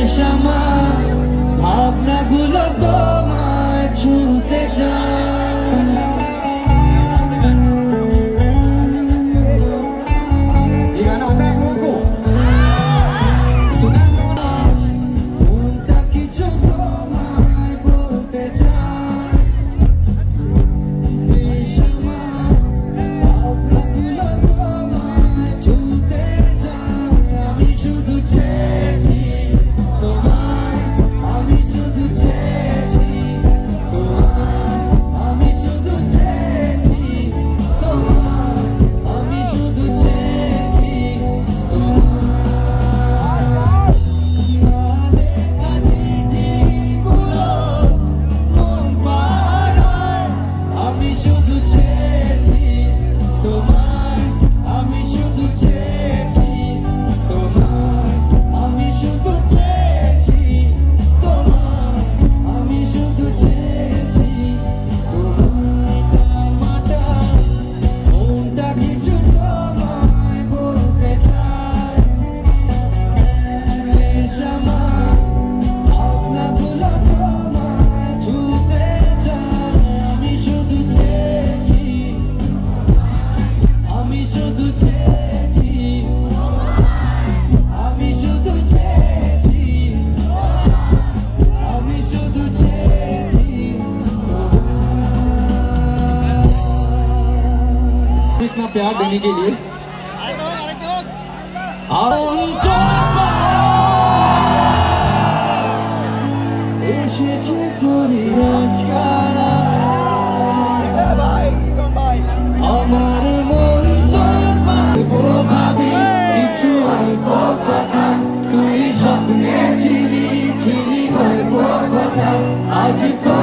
ভাবনাগুলো তোমায় ছুতে চায়। ये गाना आता है आप लोगों को? सुना है आप लोगों ने? उनका किछु তোমায় বলতে চায়। বেশমা ভাবনাগুলো তোমায় ছুতে চায়। আমি শুধু চেয়েছি তোমায়, আমি শুধু চেয়েছি তোমায়, আমি শুধু চেয়েছি তোমায়, আমি শুধু চেয়েছি তোমায়। না লেখা চিঠিগুলো মন পাড়ায়, আমি শুধু চেয়েছি তোমায়, আমি শুধু চেয়েছি তোমায়, আমি শুধু চেয়েছি তোমায়, আমি শুধু চেয়েছি তোমায়। টামাটা মনটা কিছু তোমায় বলতে চায়। বেশমা ভাবনাগুলো তোমায় ছুতে চায়। আমি শুধু চেয়েছি, আমি শুধু চেয়েছি, আমি শুধু চেয়েছি, আমি শুধু চেয়েছি इतना प्यार देने के लिए। এসেছে পরিবেশ কানা, আমার মন ভাবি কিছু অল্প কথা, তুই স্বপ্নে ছিলি ছিলি গল্প কথা, আজ তো